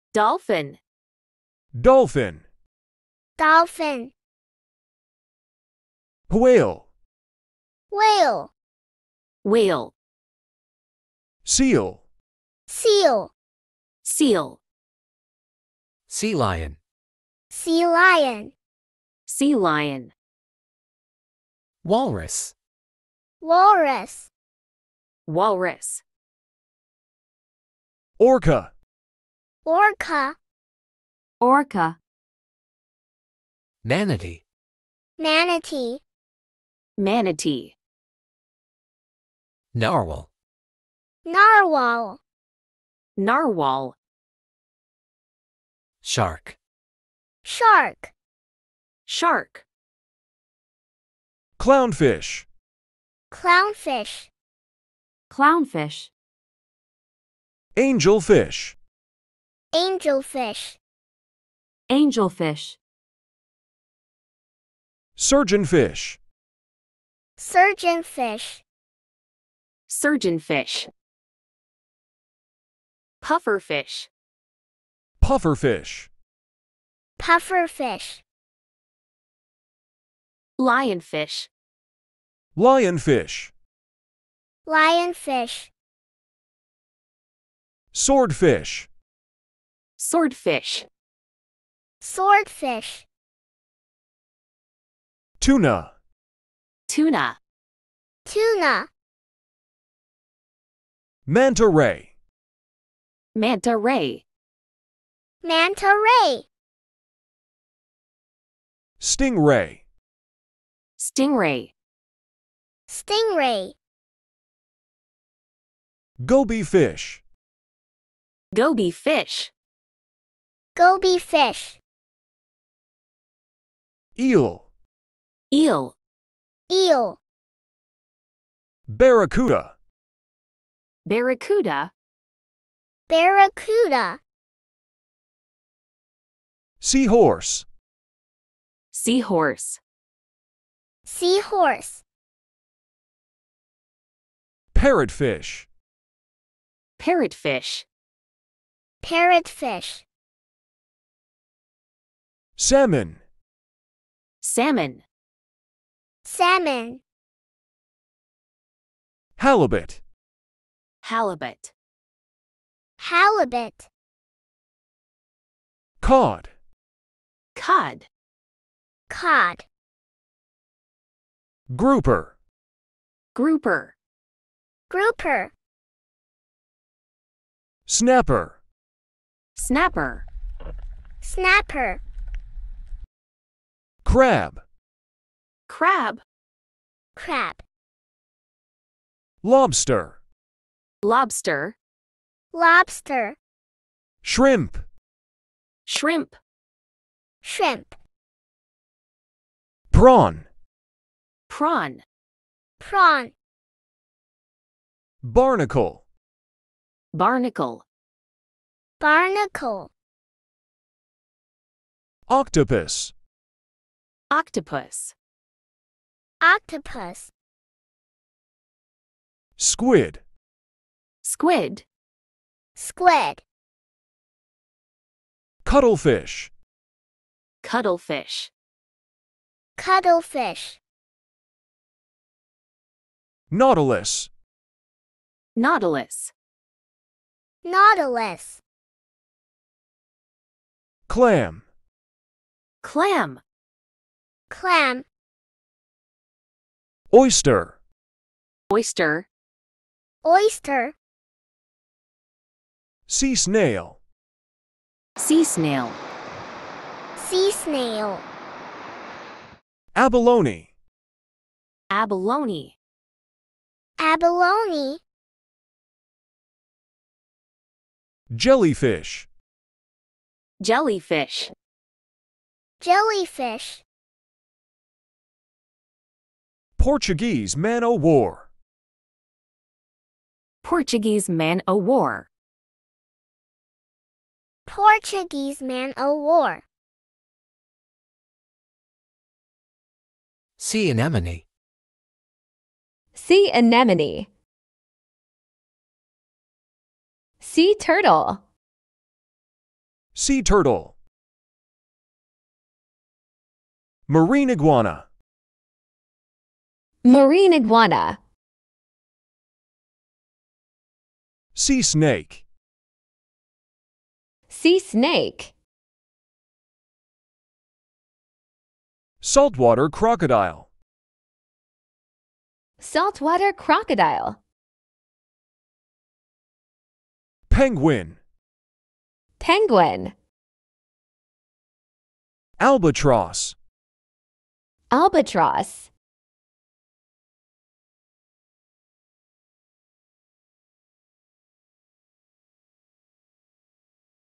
Dolphin. Dolphin. Dolphin. Whale. Whale. Whale. Seal. Seal. Seal. Sea lion. Sea lion. Sea lion. Walrus. Walrus. Walrus. Orca. Orca. Orca. Manatee. Manatee. Manatee. Narwhal. Narwhal. Narwhal. Shark. Shark. Shark. Clownfish. Clownfish. Clownfish. Angelfish. Angelfish. Angelfish. Surgeonfish. Surgeonfish. Surgeonfish. Pufferfish. Pufferfish. Pufferfish. Lionfish. Lionfish. Lionfish. Swordfish. Swordfish. Swordfish. Tuna. Tuna. Tuna. Manta ray. Manta ray. Manta ray. Stingray. Stingray. Stingray. Goby fish. Goby fish. Goby fish. Eel. Eel. Eel. Barracuda. Barracuda. Barracuda. Seahorse. Seahorse. Seahorse. Parrotfish. Parrotfish. Parrotfish. Salmon. Salmon. Salmon. Halibut. Halibut. Halibut. Cod. Cod. Cod. Grouper. Grouper. Grouper. Snapper. Snapper. Snapper. Crab. Crab. Crab. Lobster. Lobster. Lobster. Shrimp. Shrimp. Shrimp. Prawn. Prawn. Prawn. Barnacle. Barnacle. Barnacle. Octopus. Octopus. Octopus. Squid. Squid. Squid. Cuttlefish. Cuttlefish. Cuttlefish. Nautilus. Nautilus. Nautilus. Clam. Clam. Clam. Oyster. Oyster. Oyster. Sea snail. Sea snail. Sea snail. Abalone. Abalone. Abalone. Jellyfish. Jellyfish. Jellyfish. Portuguese man-o'-war. Portuguese man-o'-war. Portuguese man-o'-war. Sea anemone. Sea anemone. Sea turtle. Sea turtle. Marine iguana. Marine iguana. Sea snake. Sea snake. Saltwater crocodile. Saltwater crocodile. Penguin. Penguin. Albatross. Albatross.